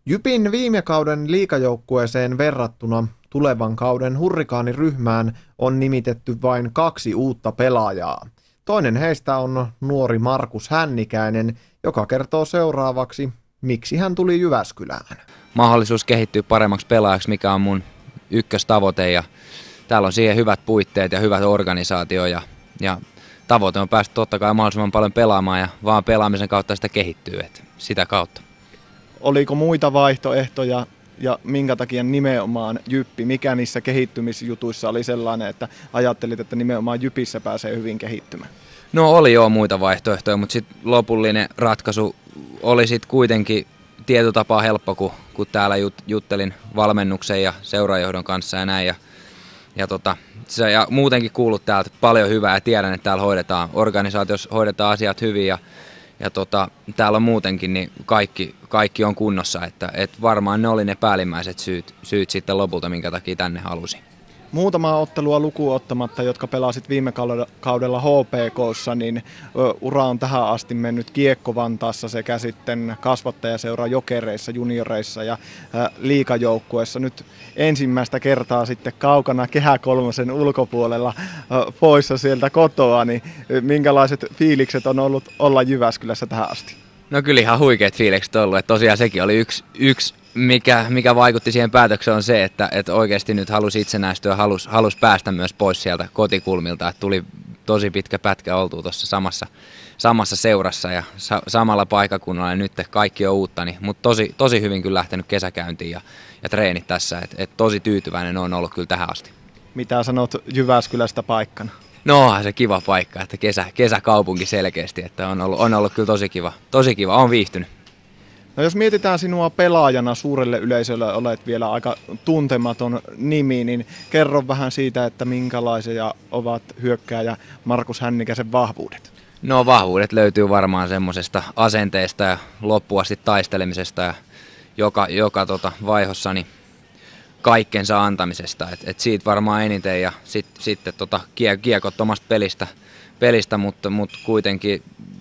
Jypin viime kauden liigajoukkueeseen verrattuna tulevan kauden hurrikaaniryhmään on nimitetty vain 2 uutta pelaajaa. Toinen heistä on nuori Markus Hännikäinen, joka kertoo seuraavaksi, miksi hän tuli Jyväskylään. Mahdollisuus kehittyä paremmaksi pelaajaksi, mikä on mun ykköstavoite, ja täällä on siihen hyvät puitteet ja hyvät organisaatio, ja tavoite on päästä totta kai mahdollisimman paljon pelaamaan, ja vaan pelaamisen kautta sitä kehittyy, että sitä kautta. Oliko muita vaihtoehtoja ja minkä takia nimenomaan Jyppi? Mikä niissä kehittymisjutuissa oli sellainen, että ajattelit, että nimenomaan Jypissä pääsee hyvin kehittymään? No oli jo muita vaihtoehtoja, mutta sitten lopullinen ratkaisu oli sitten kuitenkin tietyllä tapaa helppo, kun täällä juttelin valmennuksen ja seurajohdon kanssa ja näin. Ja muutenkin kuullut täältä paljon hyvää ja tiedän, että täällä organisaatiossa hoidetaan asiat hyvin ja täällä on muutenkin niin kaikki on kunnossa, että varmaan ne oli ne päällimmäiset syyt sitten lopulta, minkä takia tänne halusin. Muutamaa ottelua lukuun ottamatta, jotka pelasit viime kaudella HPK:ssa, niin ura on tähän asti mennyt Kiekko Vantaassa sekä sitten kasvattajaseura Jokereissa, junioreissa ja liigajoukkueessa. Nyt ensimmäistä kertaa sitten kaukana Kehä Kolmosen ulkopuolella poissa sieltä kotoa, niin minkälaiset fiilikset on ollut olla Jyväskylässä tähän asti? No kyllä ihan huikeat fiilikset on ollut, että tosiaan sekin oli yksi mikä vaikutti siihen päätökseen on se, että oikeasti nyt halusi itsenäistyä, halusi päästä myös pois sieltä kotikulmilta, että tuli tosi pitkä pätkä oltua tuossa samassa seurassa ja samalla paikakunnalla ja nyt kaikki on uutta, mutta tosi hyvin kyllä lähtenyt kesäkäyntiin ja treenit tässä, että tosi tyytyväinen on ollut kyllä tähän asti. Mitä sanot Jyväskylästä paikkana? No onhan se kiva paikka, että kesäkaupunki selkeästi, että on ollut kyllä tosi kiva, on viihtynyt. No jos mietitään sinua pelaajana, suurelle yleisölle olet vielä aika tuntematon nimi, niin kerro vähän siitä, että minkälaisia ovat hyökkääjä Markus Hännikäisen vahvuudet. No vahvuudet löytyy varmaan semmoisesta asenteesta ja loppuasti taistelemisesta ja joka vaihossa niin kaikkensa antamisesta. Et siitä varmaan eniten ja sitten kiekottomasta pelistä mutta kuitenkin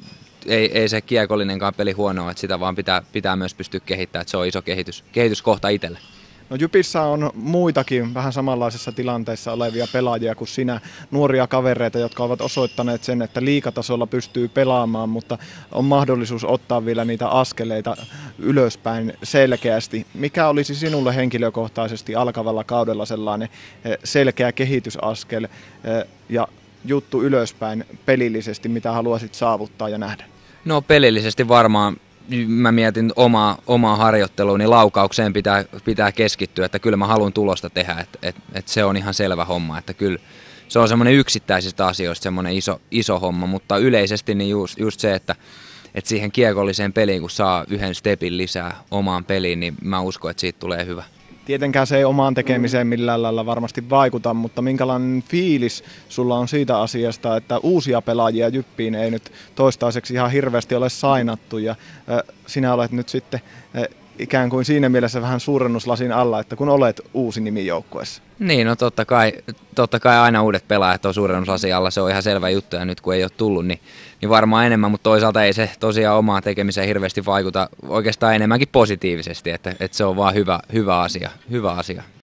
ei se kiekollinenkaan peli huonoa, että sitä vaan pitää myös pystyä kehittämään, että se on iso kehityskohta itselle. No Jypissä on muitakin vähän samanlaisessa tilanteessa olevia pelaajia kuin sinä, nuoria kavereita, jotka ovat osoittaneet sen, että liigatasolla pystyy pelaamaan, mutta on mahdollisuus ottaa vielä niitä askeleita ylöspäin selkeästi. Mikä olisi sinulle henkilökohtaisesti alkavalla kaudella sellainen selkeä kehitysaskel ja juttu ylöspäin pelillisesti, mitä haluaisit saavuttaa ja nähdä? No pelillisesti varmaan mä mietin omaa harjoittelua, niin laukaukseen pitää keskittyä, että kyllä mä haluan tulosta tehdä, että se on ihan selvä homma, että kyllä se on semmoinen yksittäisistä asioista semmoinen iso homma, mutta yleisesti niin just se, että siihen kiekolliseen peliin, kun saa yhden stepin lisää omaan peliin, niin mä uskon, että siitä tulee hyvä. Tietenkään se ei omaan tekemiseen millään lailla varmasti vaikuta, mutta minkälainen fiilis sulla on siitä asiasta, että uusia pelaajia Jyppiin ei nyt toistaiseksi ihan hirveästi ole sainattu ja sinä olet nyt sitten ikään kuin siinä mielessä vähän suurennuslasin alla, että kun olet uusi nimi joukkueessa. Niin, no totta kai aina uudet pelaajat on suurennuslasin alla, se on ihan selvä juttu ja nyt kun ei ole tullut, niin varmaan enemmän, mutta toisaalta ei se tosiaan omaan tekemiseen hirveästi vaikuta oikeastaan enemmänkin positiivisesti, että se on vaan hyvä asia.